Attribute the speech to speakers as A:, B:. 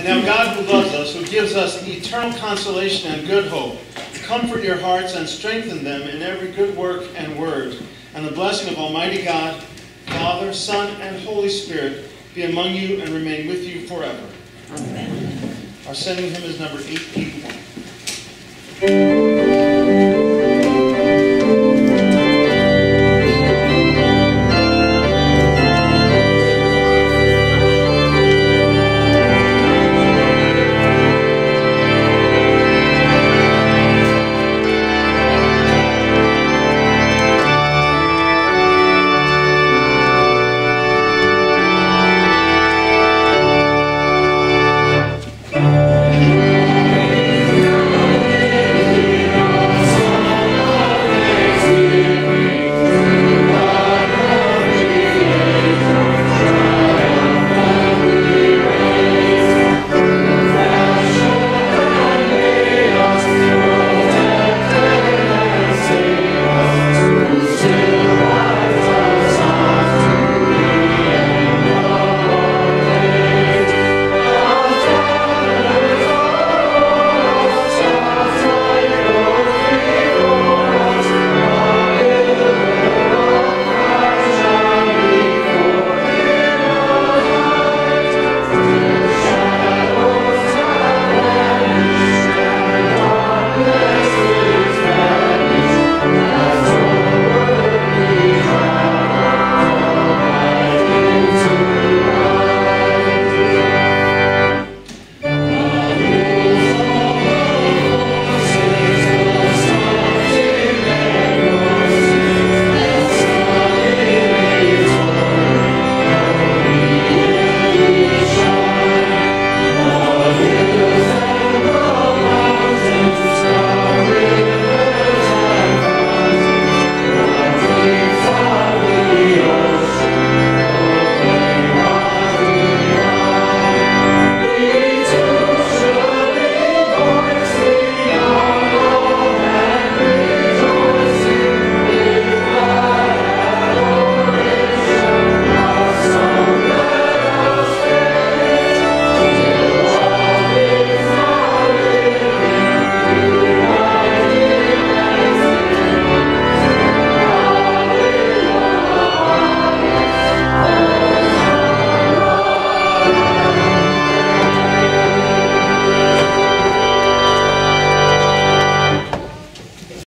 A: And now God who loves us, who gives us eternal consolation and good hope, comfort your hearts and strengthen them in every good work and word. And the blessing of Almighty God, Father, Son, and Holy Spirit be among you and remain with you forever.
B: Amen.
A: Our sending hymn is number 881.